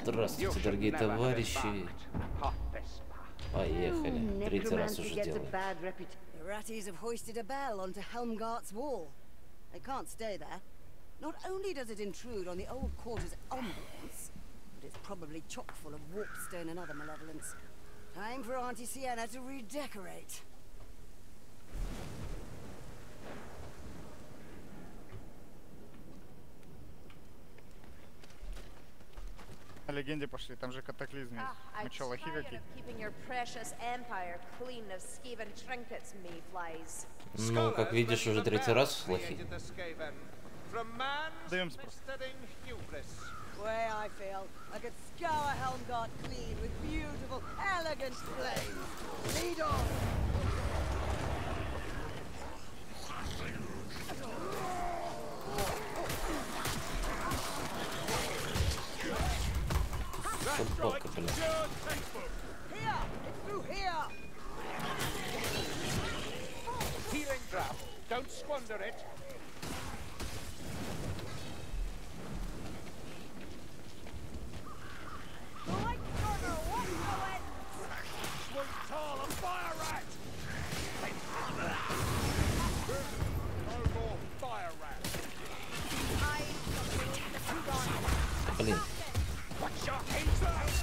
Здравствуйте, дорогие товарищи. Поехали. Третий раз уже делаем. The Ratties have hoisted a bell onto Helmgart's wall. They can't stay there. Not only does it intrude on the old quarter's ambience, but it's probably chock full of warpstone and other malevolence. Time for Auntie Sienna to redecorate. На легенде пошли, там же катаклизм есть. Мы чё, лохи какие? Ну, как видишь, уже третий раз лохи. Даем спрос. Way I feel, I could scour Helmgart clean with beautiful, elegant flames. Lead on! Футболка, блин. Here! It's through here! Healing draft. Don't squander it. Light burner, watch the lens! Sweet tall and fire rat. No more fire rat. Блин. Watch your heater.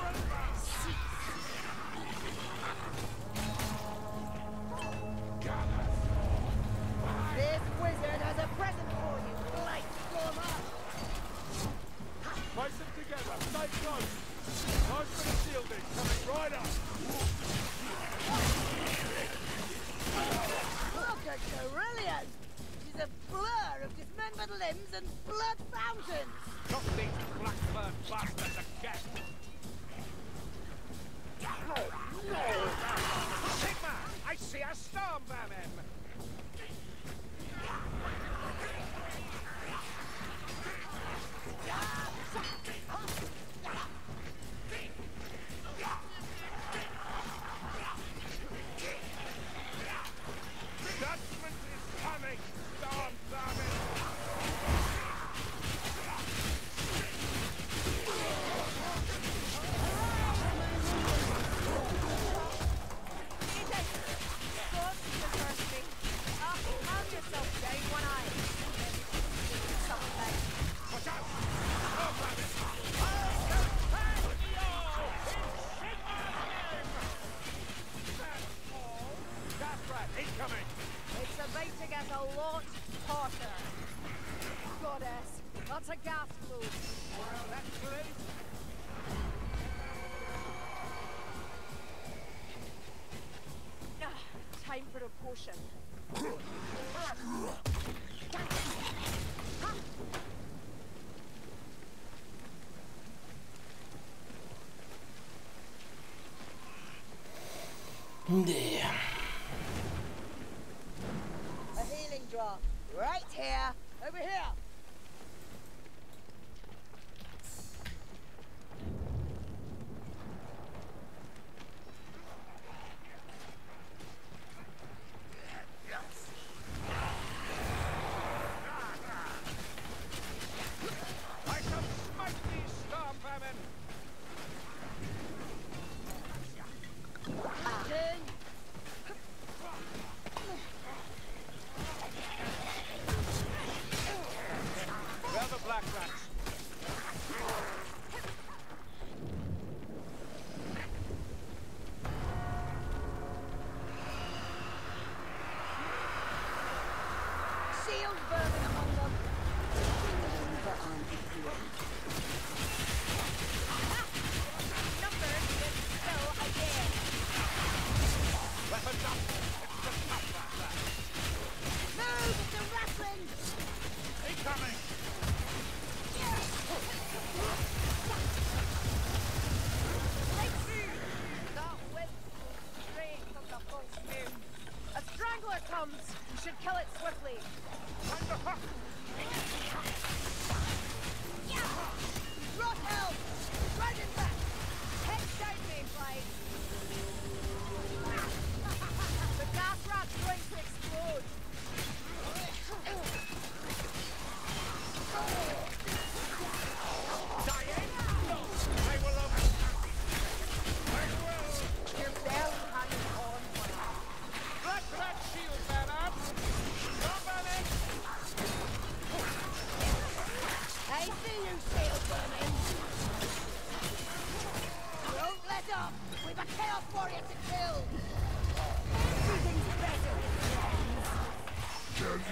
This wizard has a present for you, Light Stormer! Place them together. Stay close. Nice bit of shielding coming right up. Look at Carillion! She's a blur of dismembered limbs and blood fountains! Drop these blackbird bastards again. Sigma! I see a storm vermin! Judgment is coming! Storm vermin! Watch out! Storm vermin! Gas rat incoming! It's about to get a lot hotter. Goddess, that's a gas flow. Next, please! Time for a potion. Да. A healing draught. Right here. Over here. I shall smite these storm vermin! Action. Chaos Warrior to kill! Everything's better with friends.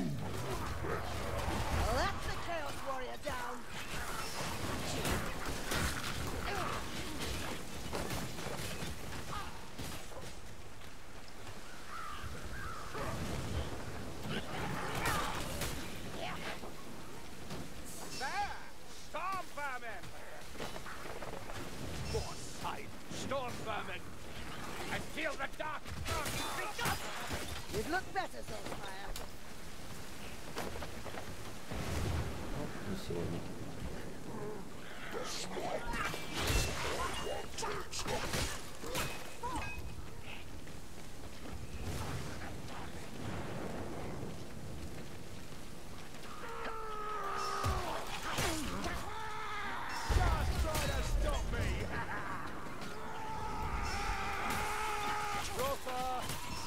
Well, that's the Chaos Warrior down. There! Storm vermin! Foresight! Storm vermin! I feel the dark! Speak up! You'd look better, Soulfire. Не сегодня. Just try to stop me! Rosa!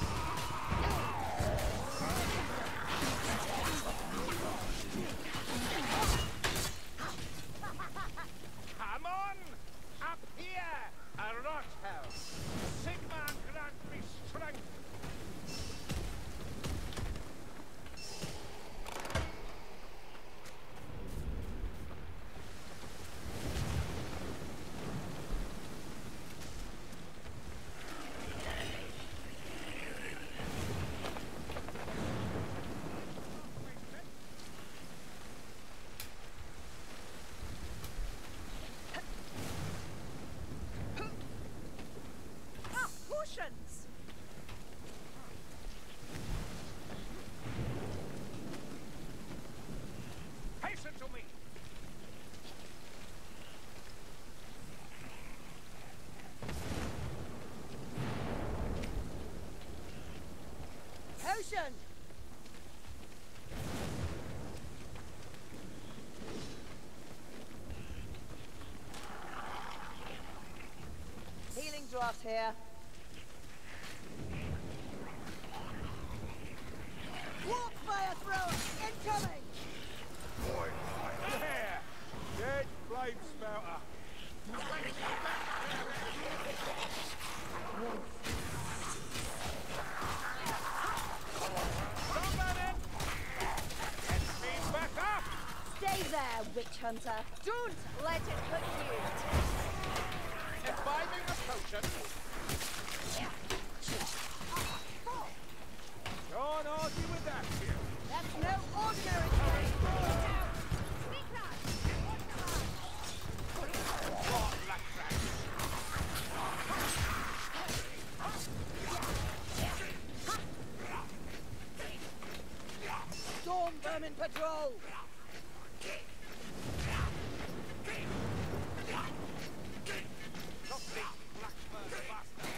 Come on! Up here! A rot hell! Sigma grant me strength! Ah, potions! Hasten to me! Potion! Healing draft here. Warp fire thrower incoming! There! Dead flame spouter! Somebody! Get me back up! Stay there, witch hunter. Don't let it hurt you. Imbibing a potion. Don't argue with that here. That's no ordinary thing. What like that? Storm vermin patrol. Not this blackbird bastard.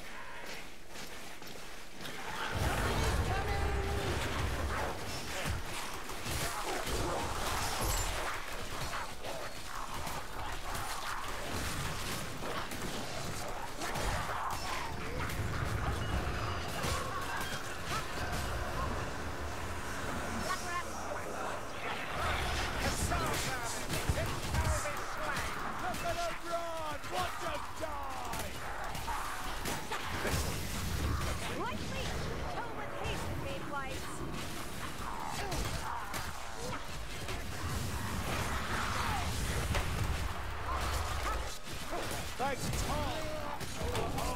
Thanks, Tom!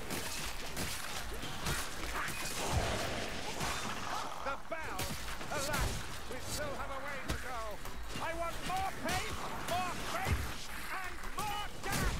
The bell! Alas, we still have a way to go. I want more pace, more faith, and more gas!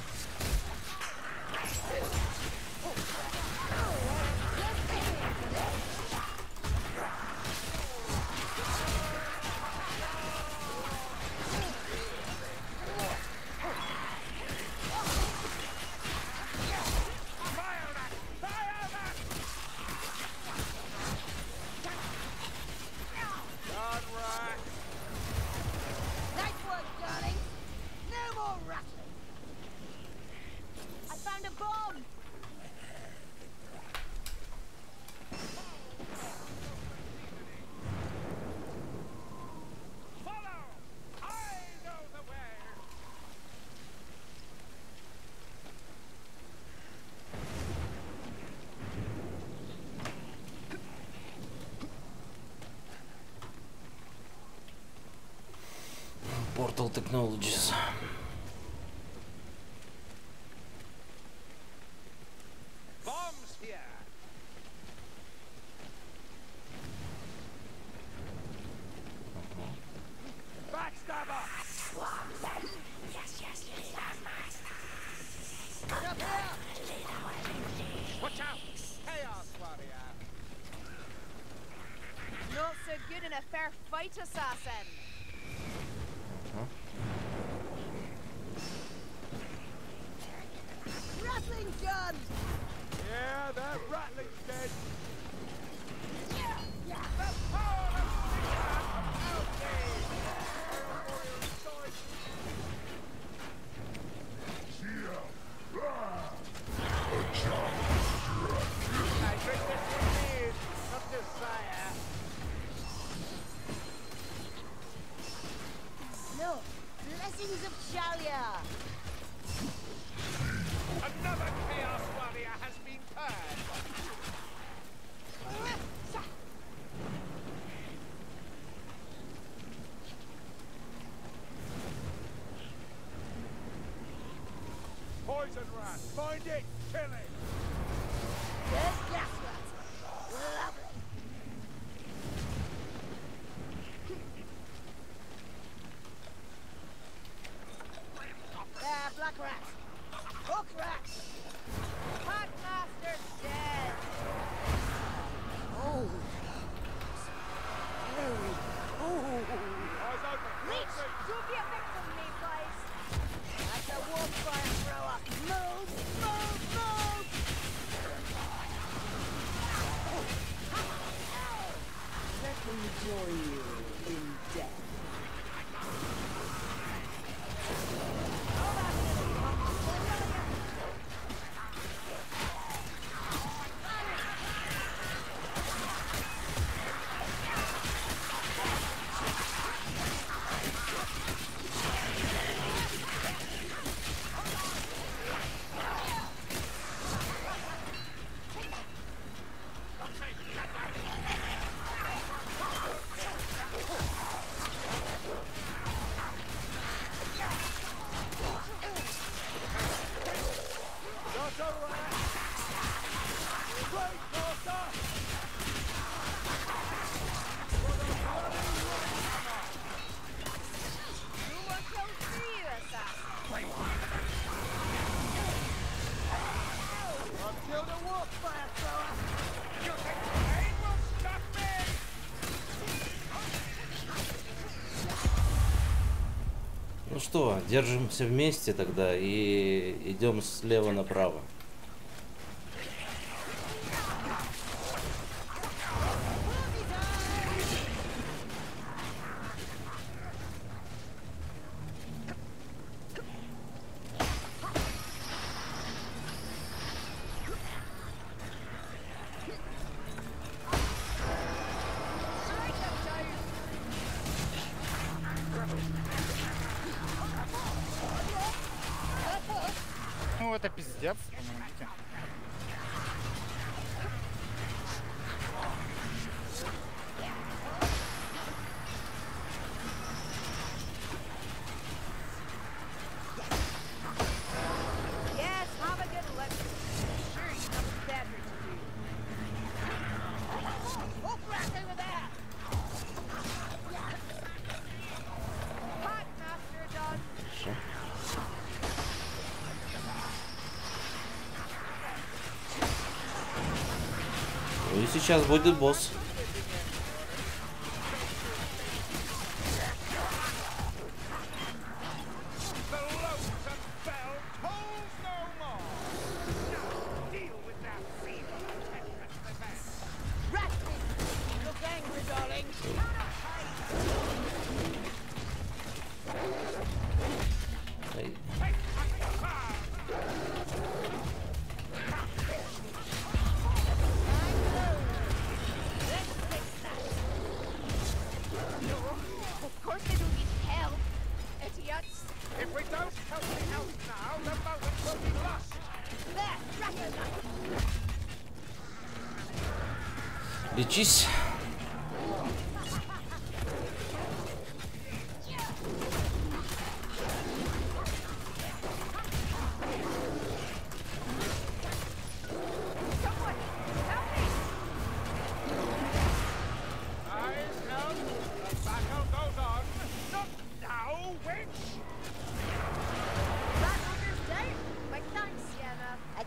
Portal Technologies. Bombs here. Backstabber. Up here. Watch out, Chaos Warrior. Not so good in a fair fight, assassin. Rattling gun! Yeah, that rattling's dead. The power of I drink this indeed, not desire. No, blessings of Shalia! Another Chaos Warrior has been purged. Poison rat, find it, kill it. There's gas rat! Lovely! There, black rat! Hook rat! Packmaster's dead. Oh! Scary! Oh! Eyes open, Reach! see. Don't be a victim, me, guys. That's a warp fire thrower! Move! Move! Move! Let me join you in death. Not a rat. Great Porter. Who wants to see you, assassin? Until the warp fire thrower. You think pain will stop me? Ну что, держимся вместе тогда и идем слева направо. Ну это пиздец, помогите. Yes, have a good look. Sure, you have better to do. Hook rat over there. Packmaster done. Ну и сейчас будет босс. The lonesome bell tolls no more. Now deal with that feeble tempest event. Rattling! Look angry, darling! Ай, Take up fire. Of course they don't need help, idiots. If we don't help the elf now, the moment will be lost. There, rattle them. лечись.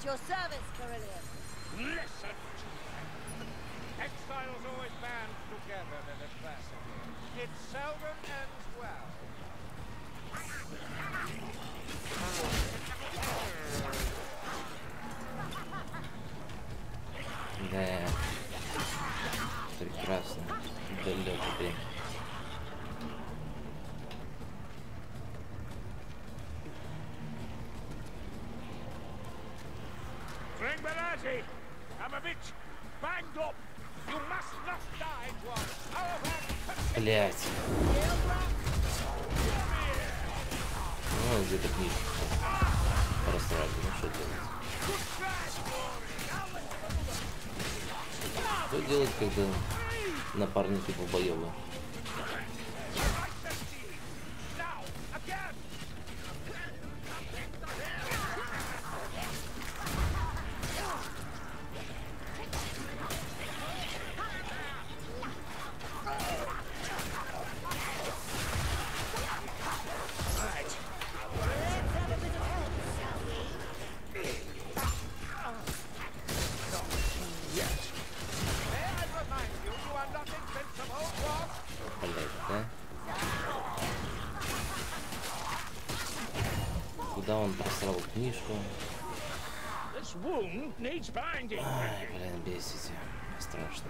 your service, Carillion. Listen! Exiles always band together in adversity. It seldom ends well. Да. Прекрасно. Далёко. Tringbelati! I'm a bit banged up. You must not die, Dwarf. Блять. Ну, где-то книжка. Просрали, ну что делать? Что делать, когда напарники бобоёбы? Куда он просрал книжку? Ай, блин, бесите. Страшно.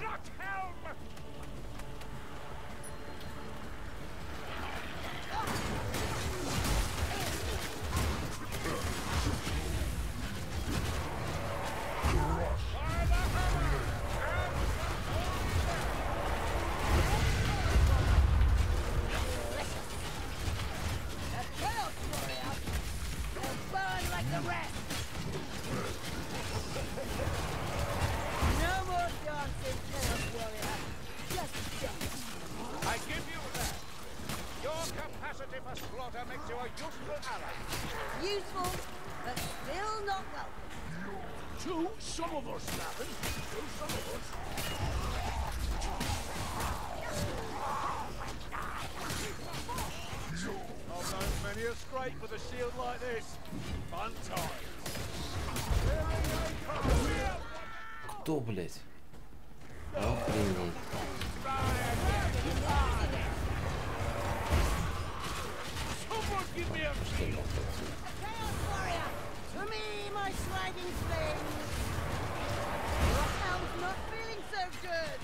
Useful, but still not welcome. Some of us, Snappin. Some of us. I've known many a scrape with a shield like this. Fun times. Кто, блядь? Охренеть. Что нахуй отсюда? To me, my sliding flame. Your hound's not feeling so good.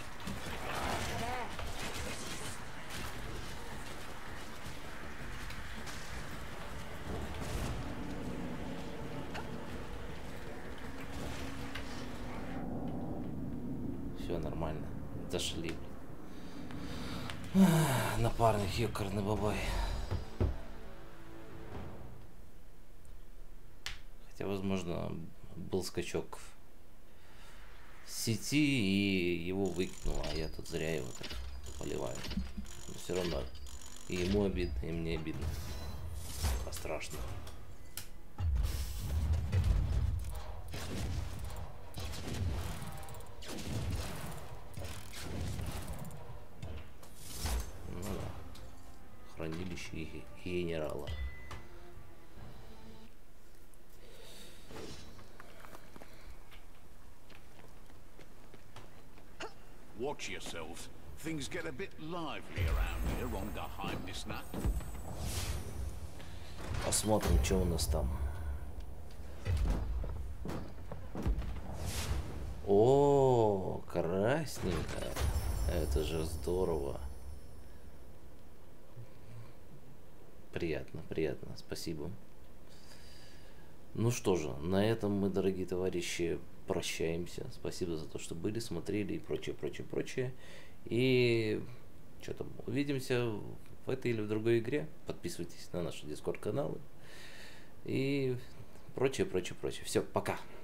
Все нормально. Дошли. Напарник ёкарный бабай. Хотя, возможно, был скачок в сети и его выкинуло, а я тут зря его так поливаю. Но все равно и ему обидно, и мне обидно. А страшно. Ну да. Хранилище генерала. Watch yourselves. Things get a bit lively around here on Geheimnisnacht. Посмотрим, что у нас там. О, красненько. Это же здорово. Приятно, приятно. Спасибо. Ну что же, на этом мы, дорогие товарищи, прощаемся. Спасибо за то, что были, смотрели и прочее, прочее, прочее. И что там, увидимся в этой или в другой игре. Подписывайтесь на наши Discord каналы и прочее, прочее, прочее. Все, пока.